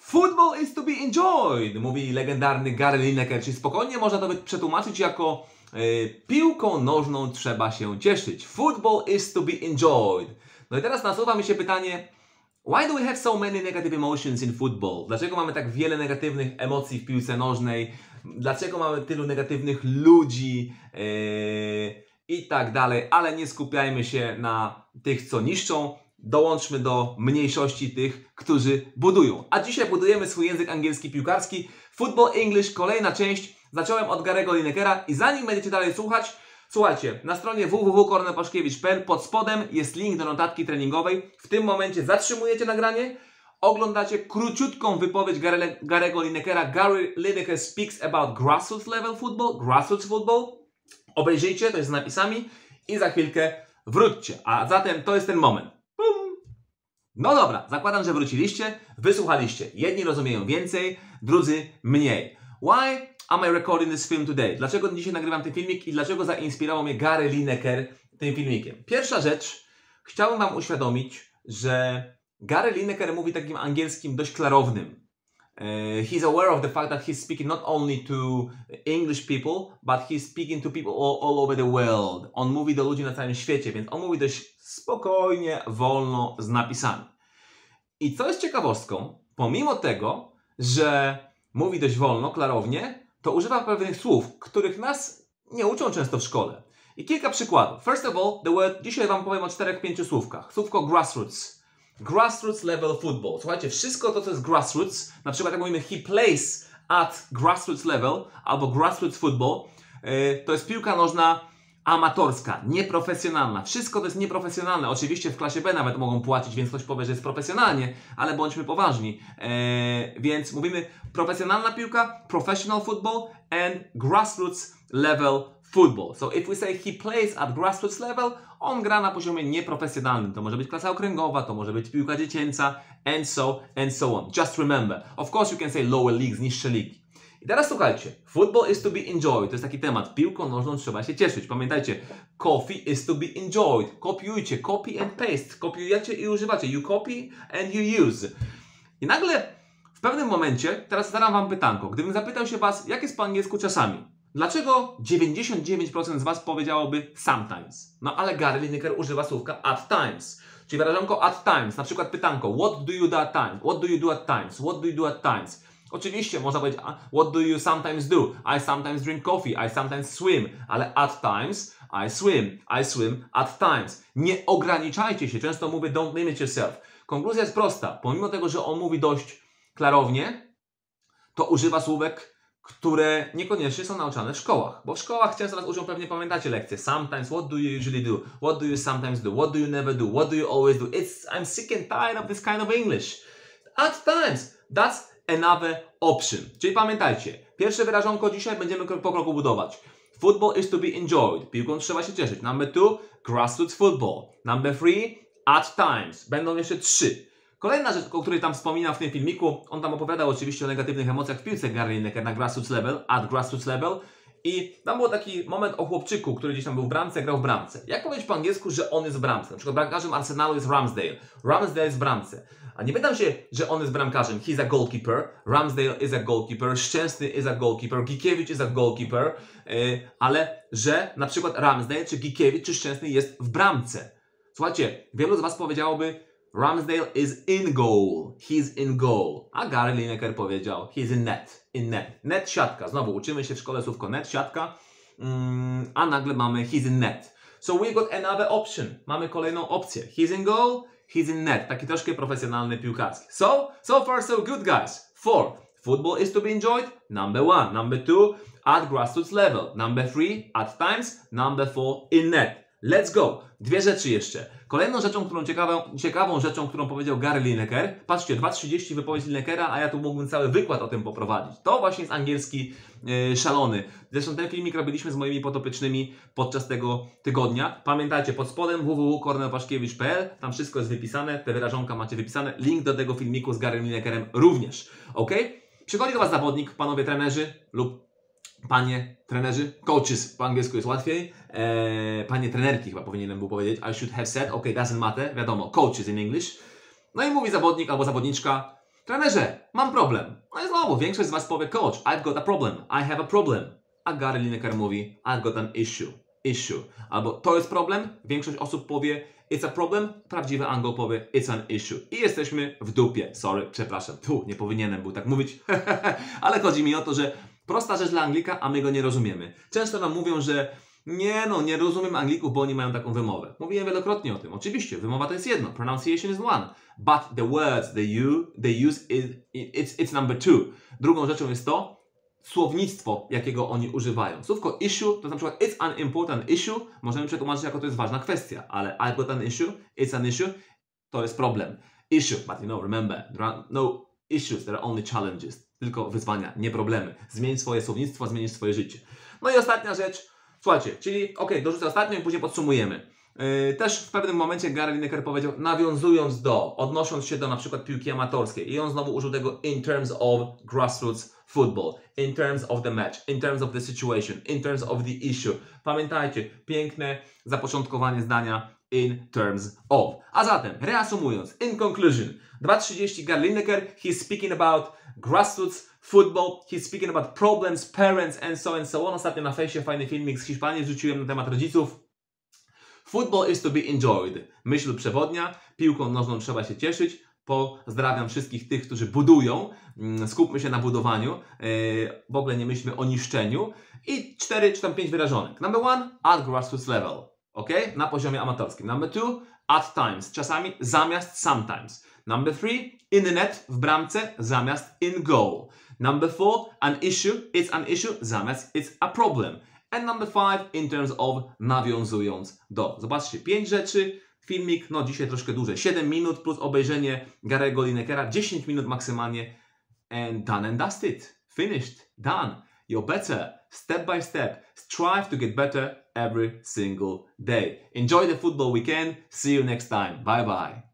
Football is to be enjoyed, mówi legendarny Gary Lineker, czyli spokojnie można to przetłumaczyć jako piłką nożną trzeba się cieszyć. Football is to be enjoyed. No i teraz nasuwa mi się pytanie, why do we have so many negative emotions in football? Dlaczego mamy tak wiele negatywnych emocji w piłce nożnej? Dlaczego mamy tylu negatywnych ludzi? I tak dalej, ale nie skupiajmy się na tych, co niszczą. Dołączmy do mniejszości tych, którzy budują. A dzisiaj budujemy swój język angielski piłkarski. Football English, kolejna część. Zacząłem od Gary'ego Linekera i zanim będziecie dalej słuchać, słuchajcie, na stronie www.kornelpaszkiewicz.pl pod spodem jest link do notatki treningowej. W tym momencie zatrzymujecie nagranie, oglądacie króciutką wypowiedź Gary'ego Linekera. Gary Lineker speaks about grassroots level football, grassroots football. Obejrzyjcie, to jest z napisami i za chwilkę wróćcie. A zatem to jest ten moment. No dobra, zakładam, że wróciliście, wysłuchaliście. Jedni rozumieją więcej, drudzy mniej. Why am I recording this film today? Dlaczego dzisiaj nagrywam ten filmik i dlaczego zainspirował mnie Gary Lineker tym filmikiem? Pierwsza rzecz, chciałbym Wam uświadomić, że Gary Lineker mówi takim angielskim dość klarownym. He's aware of the fact that he's speaking not only to English people, but he's speaking to people all over the world. On mówi do ludzi na całym świecie, więc on mówi dość spokojnie, wolno, z napisami. I co jest ciekawostką, pomimo tego, że mówi dość wolno, klarownie, to używa pewnych słów, których nas nie uczą często w szkole. I kilka przykładów. First of all, the word, dzisiaj Wam powiem o 4-5 słówkach. Słówko grassroots. Grassroots level football. Słuchajcie, wszystko to, co jest grassroots, na przykład jak mówimy he plays at grassroots level albo grassroots football, to jest piłka nożna amatorska, nieprofesjonalna. Wszystko to jest nieprofesjonalne. Oczywiście w klasie B nawet mogą płacić, więc ktoś powie, że jest profesjonalnie, ale bądźmy poważni. Więc mówimy profesjonalna piłka, professional football and grassroots level football. So if we say he plays at grassroots level, on gra na poziomie nieprofesjonalnym. To może być klasa okręgowa, to może być piłka dziecięca and so on. Just remember. Of course you can say lower leagues, niższe ligi. I teraz słuchajcie, football is to be enjoyed, to jest taki temat, piłką nożną trzeba się cieszyć. Pamiętajcie, coffee is to be enjoyed, kopiujcie, copy and paste, kopiujecie i używacie, you copy and you use. I nagle w pewnym momencie, teraz zadam Wam pytanko, gdybym zapytał się Was, jak jest po angielsku czasami, dlaczego 99% z Was powiedziałoby sometimes? No ale Gary Lineker używa słówka at times, czyli wyrażonko at times, na przykład pytanko, what do you do at times, what do you do at times, what do you do at times? Oczywiście można powiedzieć, what do you sometimes do? I sometimes drink coffee, I sometimes swim, ale at times I swim at times. Nie ograniczajcie się, często mówię don't limit yourself. Konkluzja jest prosta, pomimo tego, że on mówi dość klarownie, to używa słówek, które niekoniecznie są nauczane w szkołach, bo w szkołach często nas uczą, pewnie pamiętacie lekcje, sometimes, what do you usually do? What do you sometimes do? What do you never do? What do you always do? I'm sick and tired of this kind of English. At times, that's another option. Czyli pamiętajcie, pierwsze wyrażonko dzisiaj będziemy krok po kroku budować. Football is to be enjoyed. Piłką trzeba się cieszyć. Number 2, grassroots football. Number 3, at times. Będą jeszcze 3. Kolejna rzecz, o której tam wspominam w tym filmiku, on tam opowiadał oczywiście o negatywnych emocjach w piłce Gary Lineker na grassroots level, at grassroots level. I tam był taki moment o chłopczyku, który gdzieś tam był w bramce, grał w bramce. Jak powiedzieć po angielsku, że on jest w bramce? Na przykład bramkarzem Arsenalu jest Ramsdale. Ramsdale jest w bramce. A nie pytam się, że on jest bramkarzem. He's a goalkeeper. Ramsdale is a goalkeeper. Szczęsny is a goalkeeper. Gikiewicz is a goalkeeper. Ale że na przykład Ramsdale, czy Gikiewicz, czy Szczęsny jest w bramce. Słuchajcie, wielu z Was powiedziałoby Ramsdale is in goal. He's in goal. A Gary Lineker powiedział he's in net. In net. Net, siatka. Znowu uczymy się w szkole słówko net, siatka. A nagle mamy he's in net. So we got another option. Mamy kolejną opcję. He's in goal. He's in net. Taki troszkę profesjonalny piłkarski. So far so good, guys. 4. Football is to be enjoyed. Number 1. Number 2. At grassroots level. Number 3. At times. Number 4. In net. Let's go. 2 rzeczy jeszcze. Kolejną rzeczą, ciekawą rzeczą, którą powiedział Gary Lineker. Patrzcie, 2:30 wypowiedź Linekera, a ja tu mógłbym cały wykład o tym poprowadzić. To właśnie jest angielski szalony. Zresztą ten filmik robiliśmy z moimi podopiecznymi podczas tego tygodnia. Pamiętajcie, pod spodem www.kornelpaszkiewicz.pl, tam wszystko jest wypisane, te wyrażonka macie wypisane. Link do tego filmiku z Gary Linekerem również. Ok? Przychodzi do Was zawodnik, panowie trenerzy lub panie trenerzy, coaches, po angielsku jest łatwiej, panie trenerki chyba powinienem był powiedzieć, I should have said, ok, doesn't matter, wiadomo, coaches in English. No i mówi zawodnik albo zawodniczka, Trenerze, mam problem. No i znowu, większość z Was powie, coach, I've got a problem. I have a problem. A Gary Lineker mówi, I've got an issue. Albo to jest problem, większość osób powie, it's a problem, prawdziwy Angol powie, it's an issue. I jesteśmy w dupie. Sorry, przepraszam, nie powinienem był tak mówić. Ale chodzi mi o to, że prosta rzecz dla Anglika, a my go nie rozumiemy. Często nam mówią, że nie rozumiem Anglików, bo oni mają taką wymowę. Mówiłem wielokrotnie o tym. Oczywiście, wymowa to jest jedno. Pronunciation is one. But the words they use, it's number two. Drugą rzeczą jest to, słownictwo, jakiego oni używają. Słówko issue, to na przykład it's an important issue, możemy przetłumaczyć jako to jest ważna kwestia, ale I've got an issue, it's an issue, to jest problem. Issue, but remember, there are no issues, there are only challenges. Tylko wyzwania, nie problemy. Zmień swoje słownictwo, zmienisz swoje życie. No i ostatnia rzecz, słuchajcie, czyli dorzucę ostatnią i później podsumujemy. Też w pewnym momencie Gary Lineker powiedział, nawiązując odnosząc się do na przykład piłki amatorskiej i on znowu użył tego in terms of grassroots football, in terms of the match, in terms of the situation, in terms of the issue. Pamiętajcie, piękne zapoczątkowanie zdania in terms of. A zatem, reasumując, in conclusion, 2:30 Gary Lineker, he's speaking about grassroots football, he's speaking about problems, parents and so on. Ostatnio na fejsie fajny filmik z Hiszpanii wrzuciłem na temat rodziców. Football is to be enjoyed. Myśl przewodnia, piłką nożną trzeba się cieszyć. Pozdrawiam wszystkich tych, którzy budują. Skupmy się na budowaniu. W ogóle nie myślmy o niszczeniu. I 4 czy tam 5 wyrażonek. Number 1, at grassroots level. Ok? Na poziomie amatorskim. Number 2, at times. Czasami zamiast sometimes. Number 3, in the net, w bramce, zamiast in goal. Number 4, an issue, it's an issue, zamiast it's a problem. And number 5, in terms of, nawiązując do. Zobaczcie, 5 rzeczy. Filmik, dzisiaj troszkę dłużej. 7 minut plus obejrzenie Gary'ego Linekera. 10 minut maksymalnie. And done and dusted. Finished. Done. You're better. Step by step. Strive to get better every single day. Enjoy the football weekend. See you next time. Bye bye.